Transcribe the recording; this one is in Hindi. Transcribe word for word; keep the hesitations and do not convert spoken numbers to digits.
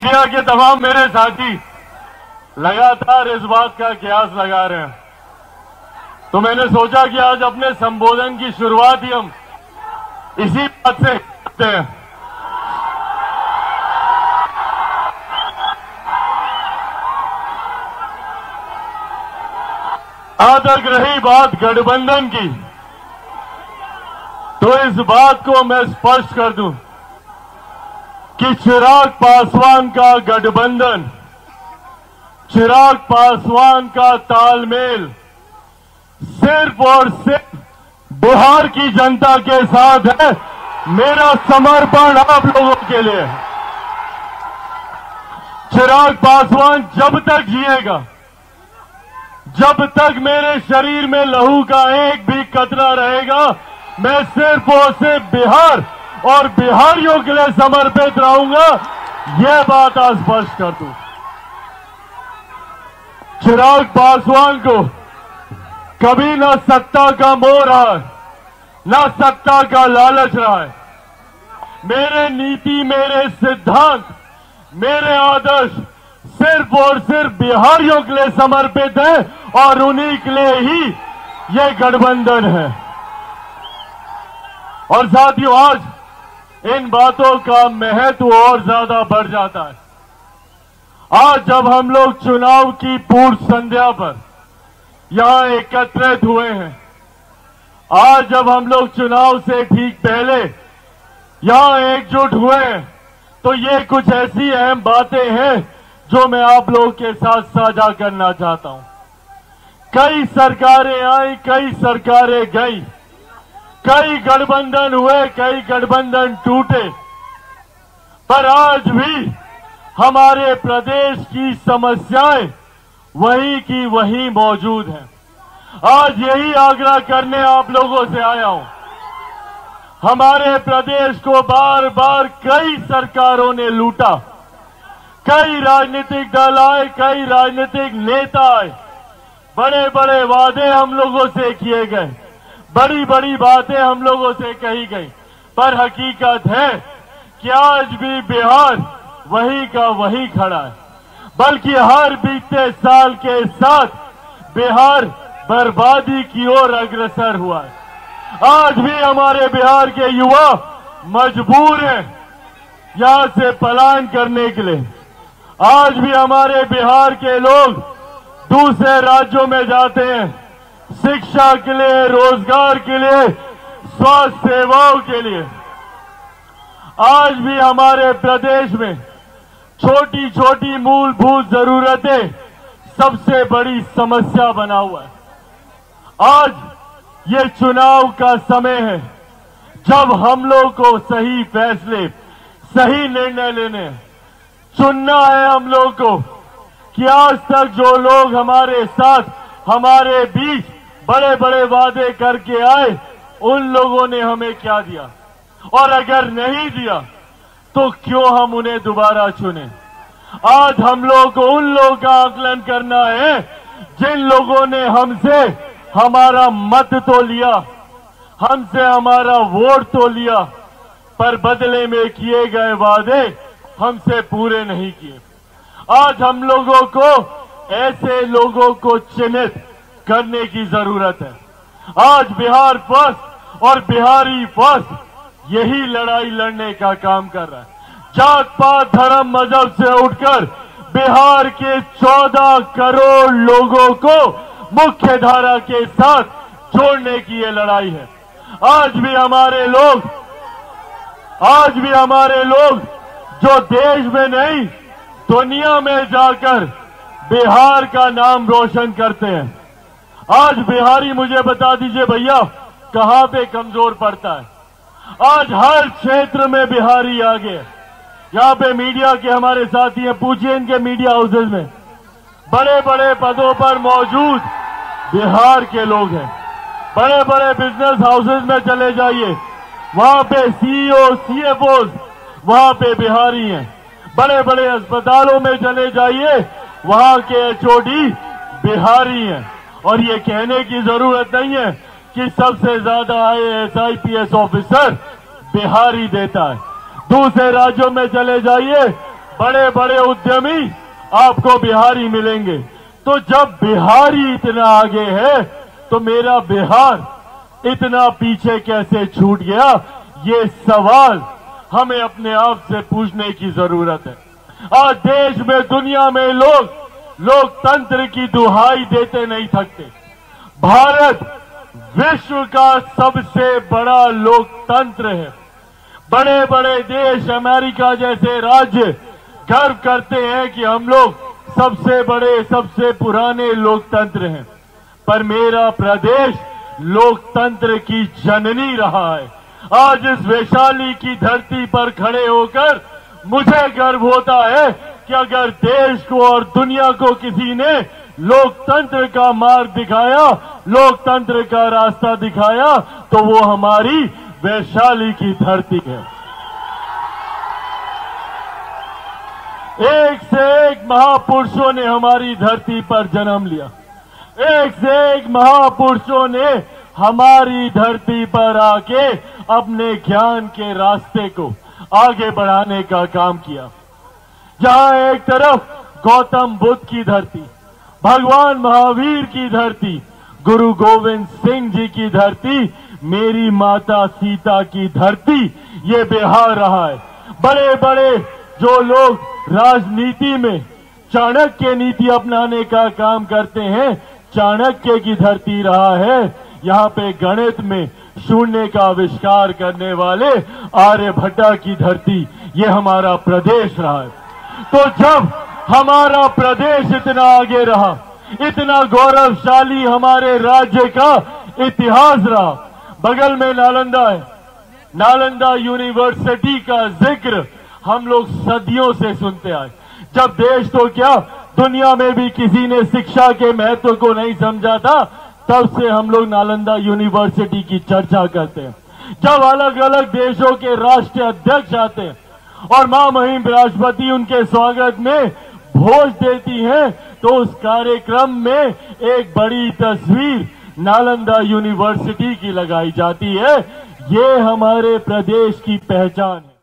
मीडिया के तमाम मेरे साथी लगातार इस बात का कयास लगा रहे हैं, तो मैंने सोचा कि आज अपने संबोधन की शुरुआत ही हम इसी बात से करते हैं। जहां तक रही बात गठबंधन की, तो इस बात को मैं स्पष्ट कर दूं कि चिराग पासवान का गठबंधन, चिराग पासवान का तालमेल सिर्फ और सिर्फ बिहार की जनता के साथ है। मेरा समर्पण आप लोगों के लिए है। चिराग पासवान जब तक जिएगा, जब तक मेरे शरीर में लहू का एक भी कतरा रहेगा, मैं सिर्फ और सिर्फ बिहार और बिहारियों के लिए समर्पित रहूंगा। यह बात आज स्पष्ट कर दूं। चिराग पासवान को कभी न सत्ता का मोह रहा है, न सत्ता का लालच रहा है। मेरे नीति, मेरे सिद्धांत, मेरे आदर्श सिर्फ और सिर्फ बिहारियों के लिए समर्पित है और उन्हीं के लिए ही यह गठबंधन है। और साथियों, आज इन बातों का महत्व और ज्यादा बढ़ जाता है। आज जब हम लोग चुनाव की पूर्व संध्या पर यहां एकत्रित हुए हैं, आज जब हम लोग चुनाव से ठीक पहले यहां एकजुट हुए हैं, तो ये कुछ ऐसी अहम बातें हैं जो मैं आप लोगों के साथ साझा करना चाहता हूं। कई सरकारें आई, कई सरकारें गई, कई गठबंधन हुए, कई गठबंधन टूटे, पर आज भी हमारे प्रदेश की समस्याएं वही की वही मौजूद हैं। आज यही आग्रह करने आप लोगों से आया हूं। हमारे प्रदेश को बार बार कई सरकारों ने लूटा, कई राजनीतिक दल आए, कई राजनीतिक नेता आए, बड़े बड़े वादे हम लोगों से किए गए, बड़ी बड़ी बातें हम लोगों से कही गई, पर हकीकत है कि आज भी बिहार वही का वही खड़ा है। बल्कि हर बीते साल के साथ बिहार बर्बादी की ओर अग्रसर हुआ है। आज भी हमारे बिहार के युवा मजबूर हैं यहां से पलायन करने के लिए। आज भी हमारे बिहार के लोग दूसरे राज्यों में जाते हैं, शिक्षा के लिए, रोजगार के लिए, स्वास्थ्य सेवाओं के लिए। आज भी हमारे प्रदेश में छोटी छोटी मूलभूत जरूरतें सबसे बड़ी समस्या बना हुआ है। आज ये चुनाव का समय है जब हम लोग को सही फैसले, सही निर्णय लेने हैं। चुनना है हम लोग को कि आज तक जो लोग हमारे साथ, हमारे बीच बड़े बड़े वादे करके आए, उन लोगों ने हमें क्या दिया, और अगर नहीं दिया तो क्यों हम उन्हें दोबारा चुने। आज हम लोगों को उन लोगों का आकलन करना है जिन लोगों ने हमसे हमारा मत तो लिया, हमसे हमारा वोट तो लिया, पर बदले में किए गए वादे हमसे पूरे नहीं किए। आज हम लोगों को ऐसे लोगों को चिन्हित करने की जरूरत है। आज बिहार फर्स्ट और बिहारी फर्स्ट यही लड़ाई लड़ने का काम कर रहा है। जात पात धर्म मजहब से उठकर बिहार के चौदह करोड़ लोगों को मुख्य धारा के साथ जोड़ने की ये लड़ाई है। आज भी हमारे लोग, आज भी हमारे लोग जो देश में नहीं दुनिया में जाकर बिहार का नाम रोशन करते हैं। आज बिहारी, मुझे बता दीजिए भैया, कहां पे कमजोर पड़ता है। आज हर क्षेत्र में बिहारी आगे। यहां पे मीडिया के हमारे साथी हैं, पूछिए इनके मीडिया हाउसेज में बड़े बड़े पदों पर मौजूद बिहार के लोग हैं। बड़े बड़े बिजनेस हाउसेज में चले जाइए, वहां पे सीईओ, सीएफओ वहां पे बिहारी हैं। बड़े बड़े अस्पतालों में चले जाइए, वहां के एचओडी बिहारी हैं। और ये कहने की जरूरत नहीं है कि सबसे ज्यादा आईएएस आईपीएस ऑफिसर बिहारी देता है। दूसरे राज्यों में चले जाइए, बड़े बड़े उद्यमी आपको बिहारी मिलेंगे। तो जब बिहारी इतना आगे है तो मेरा बिहार इतना पीछे कैसे छूट गया, ये सवाल हमें अपने आप से पूछने की जरूरत है। आज देश में, दुनिया में लोग लोकतंत्र की दुहाई देते नहीं थकते। भारत विश्व का सबसे बड़ा लोकतंत्र है। बड़े बड़े देश, अमेरिका जैसे राज्य गर्व करते हैं कि हम लोग सबसे बड़े, सबसे पुराने लोकतंत्र हैं। पर मेरा प्रदेश लोकतंत्र की जननी रहा है। आज इस वैशाली की धरती पर खड़े होकर मुझे गर्व होता है कि अगर देश को और दुनिया को किसी ने लोकतंत्र का मार्ग दिखाया, लोकतंत्र का रास्ता दिखाया, तो वो हमारी वैशाली की धरती है। एक से एक महापुरुषों ने हमारी धरती पर जन्म लिया। एक से एक महापुरुषों ने हमारी धरती पर आके अपने ज्ञान के रास्ते को आगे बढ़ाने का काम किया। जहां एक तरफ गौतम बुद्ध की धरती, भगवान महावीर की धरती, गुरु गोविंद सिंह जी की धरती, मेरी माता सीता की धरती, ये बिहार रहा है। बड़े बड़े जो लोग राजनीति में चाणक्य नीति अपनाने का काम करते हैं, चाणक्य की धरती रहा है। यहाँ पे गणित में शून्य का आविष्कार करने वाले आर्यभट्टा की धरती, ये हमारा प्रदेश रहा है। तो जब हमारा प्रदेश इतना आगे रहा, इतना गौरवशाली हमारे राज्य का इतिहास रहा, बगल में नालंदा है, नालंदा यूनिवर्सिटी का जिक्र हम लोग सदियों से सुनते आए। जब देश तो क्या, दुनिया में भी किसी ने शिक्षा के महत्व को नहीं समझा था, तब से हम लोग नालंदा यूनिवर्सिटी की चर्चा करते हैं। जब अलग अलग देशों के राष्ट्रीय अध्यक्ष आते हैं और महामहिम राष्ट्रपति उनके स्वागत में भोज देती हैं, तो उस कार्यक्रम में एक बड़ी तस्वीर नालंदा यूनिवर्सिटी की लगाई जाती है। ये हमारे प्रदेश की पहचान है।